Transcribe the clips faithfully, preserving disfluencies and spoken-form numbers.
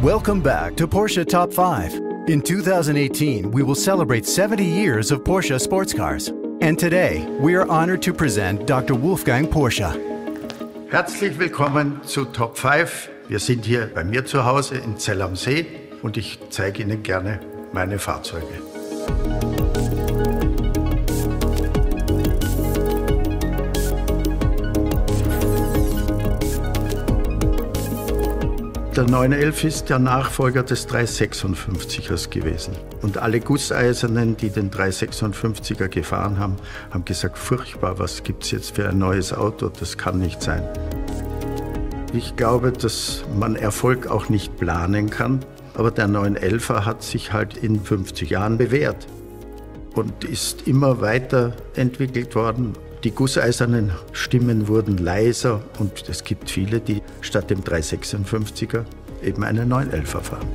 Welcome back to Porsche Top five. In two thousand eighteen, we will celebrate seventy years of Porsche sports cars. And today, we are honored to present Doctor Wolfgang Porsche. Herzlich willkommen zu Top fünf. Wir sind hier bei mir zu Hause in Zell am See und ich zeige Ihnen gerne meine Fahrzeuge. Der neun elf ist der Nachfolger des drei sechsundfünfzigers gewesen. Und alle Gusseisernen, die den drei sechsundfünfziger gefahren haben, haben gesagt, furchtbar, was gibt es jetzt für ein neues Auto? Das kann nicht sein. Ich glaube, dass man Erfolg auch nicht planen kann. Aber der neun elfer hat sich halt in fünfzig Jahren bewährt und ist immer weiterentwickelt worden. Die gusseisernen Stimmen wurden leiser und es gibt viele, die statt dem drei sechsundfünfziger eben einen neun elfer fahren.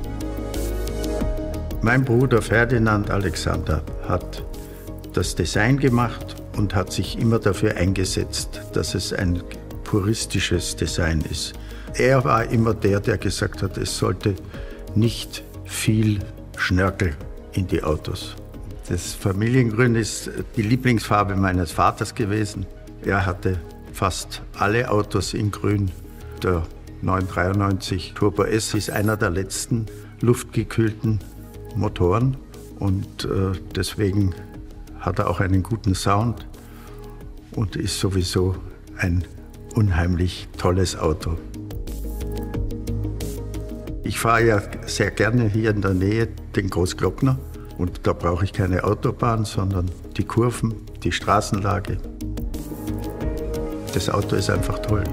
Mein Bruder Ferdinand Alexander hat das Design gemacht und hat sich immer dafür eingesetzt, dass es ein puristisches Design ist. Er war immer der, der gesagt hat, es sollte nicht viel Schnörkel in die Autos. Das Familiengrün ist die Lieblingsfarbe meines Vaters gewesen. Er hatte fast alle Autos in Grün. Der neun dreiundneunzig Turbo S ist einer der letzten luftgekühlten Motoren und äh, deswegen hat er auch einen guten Sound und ist sowieso ein unheimlich tolles Auto. Ich fahre ja sehr gerne hier in der Nähe den Großglockner. Und da brauche ich keine Autobahn, sondern die Kurven, die Straßenlage. Das Auto ist einfach toll.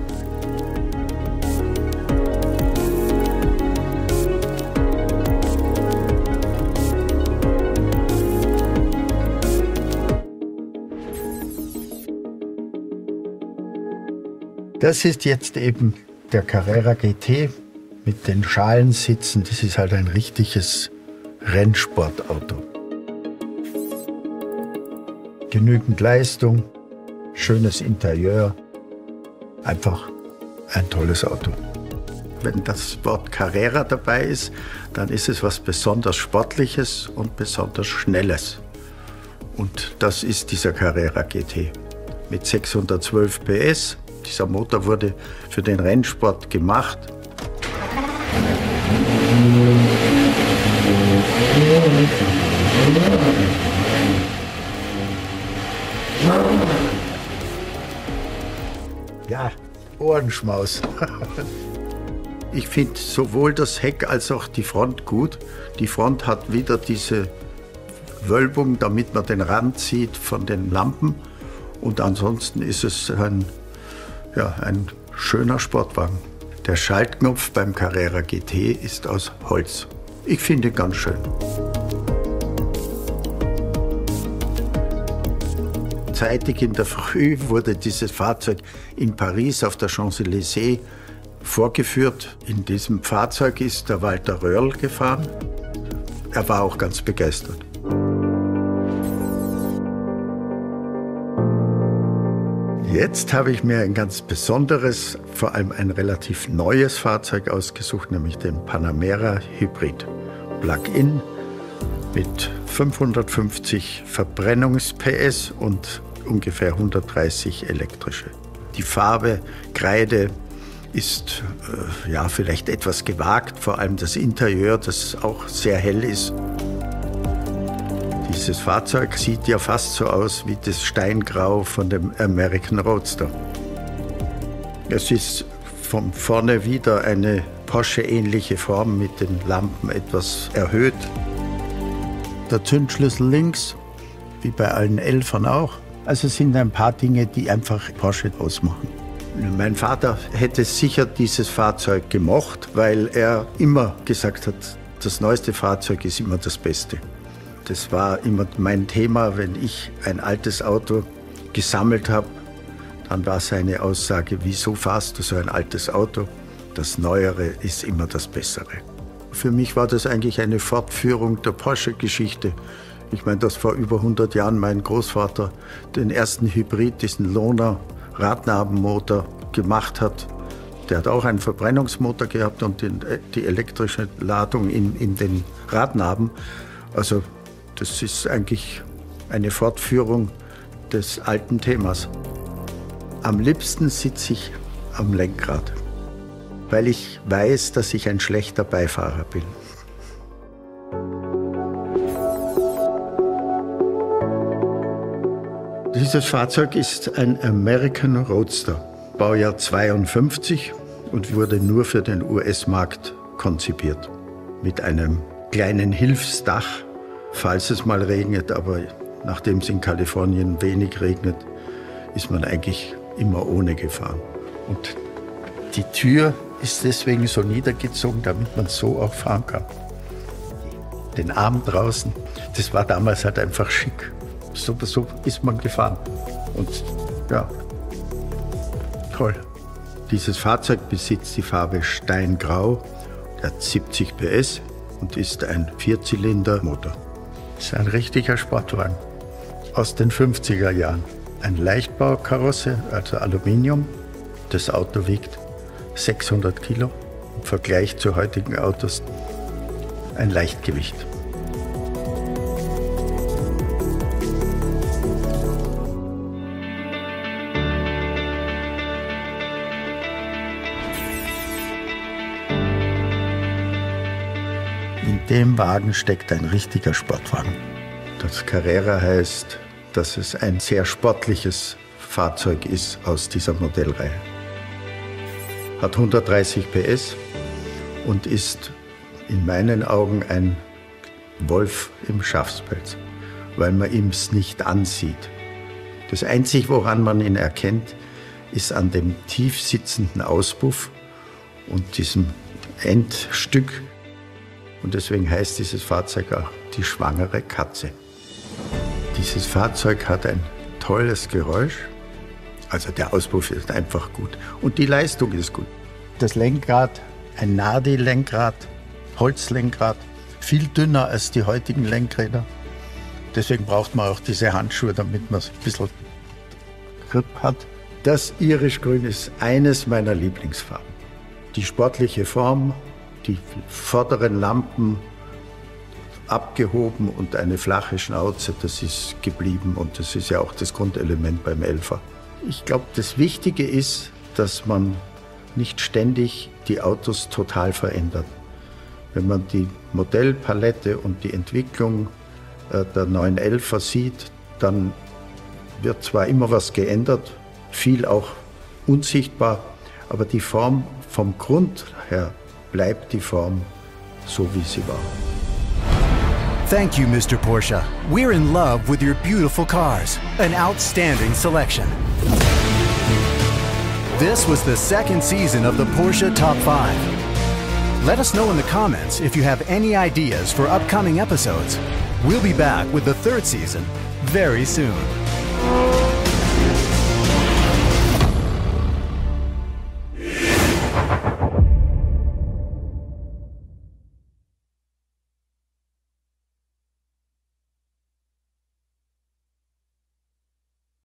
Das ist jetzt eben der Carrera G T mit den Schalensitzen. Das ist halt ein richtiges Rennsportauto. Genügend Leistung, schönes Interieur, einfach ein tolles Auto. Wenn das Wort Carrera dabei ist, dann ist es was besonders Sportliches und besonders Schnelles. Und das ist dieser Carrera G T mit sechshundertzwölf P S. Dieser Motor wurde für den Rennsport gemacht. Ja, Ohrenschmaus. Ich finde sowohl das Heck als auch die Front gut. Die Front hat wieder diese Wölbung, damit man den Rand sieht von den Lampen. Und ansonsten ist es ein, ja, ein schöner Sportwagen. Der Schaltknopf beim Carrera G T ist aus Holz. Ich finde ihn ganz schön. Zeitig in der Früh wurde dieses Fahrzeug in Paris auf der Champs-Élysées vorgeführt. In diesem Fahrzeug ist der Walter Röhrl gefahren. Er war auch ganz begeistert. Jetzt habe ich mir ein ganz besonderes, vor allem ein relativ neues Fahrzeug ausgesucht, nämlich den Panamera Hybrid. Plug-in mit fünfhundertfünfzig Verbrennungs-P S und ungefähr hundertdreißig elektrische. Die Farbe Kreide ist äh, ja, vielleicht etwas gewagt, vor allem das Interieur, das auch sehr hell ist. Dieses Fahrzeug sieht ja fast so aus wie das Steingrau von dem American Roadster. Es ist von vorne wieder eine Porsche-ähnliche Form mit den Lampen etwas erhöht. Der Zündschlüssel links, wie bei allen Elfern auch. Also es sind ein paar Dinge, die einfach Porsche ausmachen. Mein Vater hätte sicher dieses Fahrzeug gemocht, weil er immer gesagt hat, das neueste Fahrzeug ist immer das Beste. Das war immer mein Thema, wenn ich ein altes Auto gesammelt habe. Dann war seine Aussage, wieso fahrst du so ein altes Auto? Das Neuere ist immer das Bessere. Für mich war das eigentlich eine Fortführung der Porsche-Geschichte. Ich meine, dass vor über hundert Jahren mein Großvater den ersten Hybrid, diesen Lohner Radnabenmotor gemacht hat. Der hat auch einen Verbrennungsmotor gehabt und den, die elektrische Ladung in, in den Radnaben. Also das ist eigentlich eine Fortführung des alten Themas. Am liebsten sitze ich am Lenkrad, weil ich weiß, dass ich ein schlechter Beifahrer bin. Dieses Fahrzeug ist ein American Roadster, Baujahr zweiundfünfzig und wurde nur für den U S-Markt konzipiert. Mit einem kleinen Hilfsdach, falls es mal regnet, aber nachdem es in Kalifornien wenig regnet, ist man eigentlich immer ohne gefahren. Und die Tür ist deswegen so niedergezogen, damit man so auch fahren kann. Den Arm draußen, das war damals halt einfach schick. So, so ist man gefahren. Und ja, toll. Dieses Fahrzeug besitzt die Farbe Steingrau, hat siebzig P S und ist ein Vierzylinder-Motor. Das ist ein richtiger Sportwagen aus den fünfziger Jahren. Ein Leichtbaukarosse, also Aluminium. Das Auto wiegt sechshundert Kilo. Im Vergleich zu heutigen Autos ein Leichtgewicht. In dem Wagen steckt ein richtiger Sportwagen. Das Carrera heißt, dass es ein sehr sportliches Fahrzeug ist aus dieser Modellreihe. Hat hundertdreißig P S und ist in meinen Augen ein Wolf im Schafspelz, weil man ihm es nicht ansieht. Das Einzige, woran man ihn erkennt, ist an dem tief sitzenden Auspuff und diesem Endstück. Und deswegen heißt dieses Fahrzeug auch die schwangere Katze. Dieses Fahrzeug hat ein tolles Geräusch. Also der Auspuff ist einfach gut. Und die Leistung ist gut. Das Lenkrad, ein Nardi-Lenkrad, Holzlenkrad, viel dünner als die heutigen Lenkräder. Deswegen braucht man auch diese Handschuhe, damit man ein bisschen Grip hat. Das Irischgrün ist eines meiner Lieblingsfarben. Die sportliche Form, die vorderen Lampen abgehoben und eine flache Schnauze, das ist geblieben und das ist ja auch das Grundelement beim Elfer. Ich glaube, das Wichtige ist, dass man nicht ständig die Autos total verändert. Wenn man die Modellpalette und die Entwicklung der neun elfer sieht, dann wird zwar immer was geändert, viel auch unsichtbar, aber die Form vom Grund her bleibt die Form so, wie sie war. Thank you, Mister Porsche. We're in love with your beautiful cars. An outstanding selection. This was the second season of the Porsche Top five. Let us know in the comments if you have any ideas for upcoming episodes. We'll be back with the third season very soon.